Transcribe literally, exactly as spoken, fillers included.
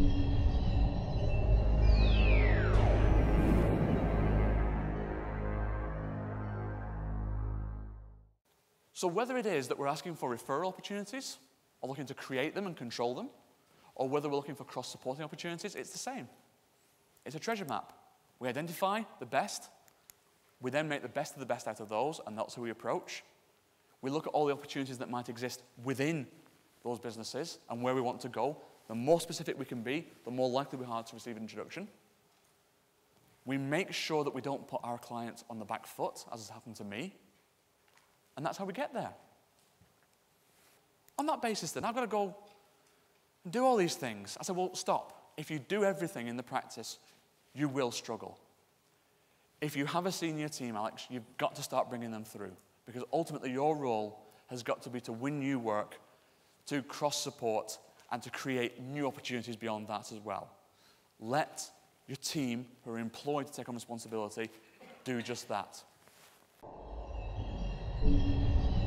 So whether it is that we're asking for referral opportunities, or looking to create them and control them, or whether we're looking for cross-supporting opportunities, it's the same. It's a treasure map. We identify the best, we then make the best of the best out of those, and that's who we approach. We look at all the opportunities that might exist within those businesses and where we want to go. The more specific we can be, the more likely we are to receive an introduction. We make sure that we don't put our clients on the back foot, as has happened to me, and that's how we get there. On that basis then, I've got to go and do all these things. I said, well, stop. If you do everything in the practice, you will struggle. If you have a senior team, Alex, you've got to start bringing them through, because ultimately your role has got to be to win new work, to cross-support, and to create new opportunities beyond that as well. Let your team, who are employed to take on responsibility, do just that.